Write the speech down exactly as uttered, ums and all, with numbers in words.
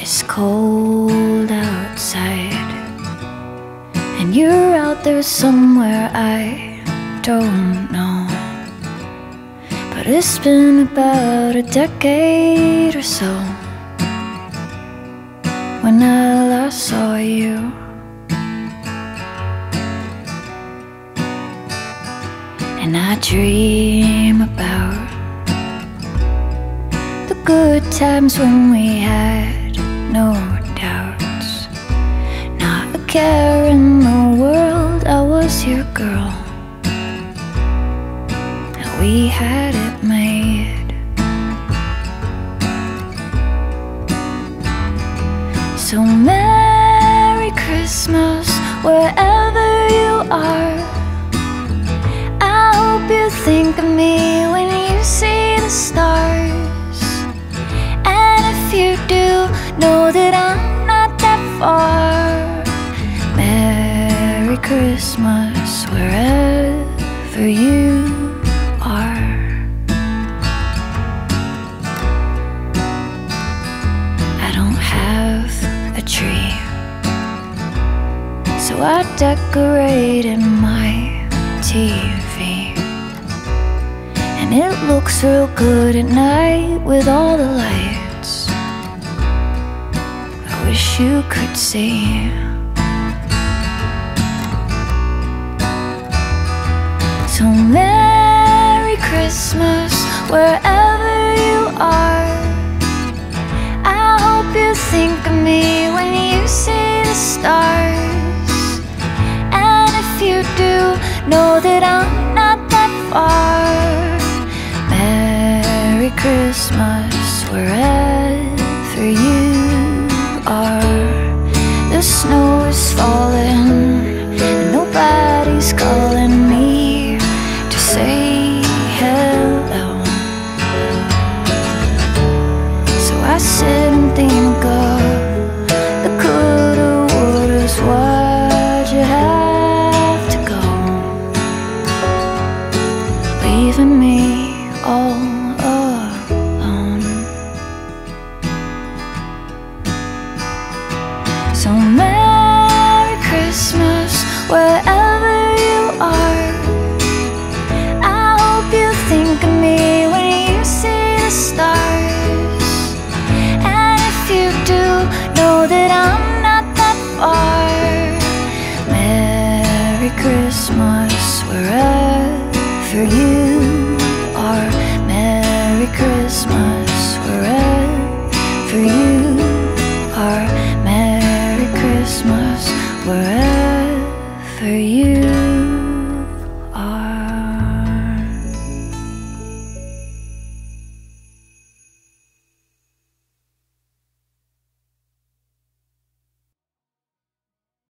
It's cold outside, and you're out there somewhere I don't know. But it's been about a decade or so when I last saw you. And I dream about the good times when we had no doubts, not a care in the world. I was your girl, and we had it made. So Merry Christmas wherever you are. I hope you think of me when you see the stars. And if you do, know that I'm not that far. Merry Christmas wherever you are. I don't have a tree, so I decorated my T V, and it looks real good at night with all the lights. I wish you could see. So Merry Christmas wherever you are. I hope you think of me when you see the stars. And if you do, know that I'm not that far. Merry Christmas wherever you are. The snow is falling and nobody's calling me to say hello. So I sit and think of the coulda, wouldas, why'd you have to go, leaving me all alone. So Merry Christmas wherever you are. I hope you think of me when you see the stars. And if you do, know that I'm not that far. Merry Christmas wherever you are. Merry Christmas wherever you are. Merry Christmas wherever you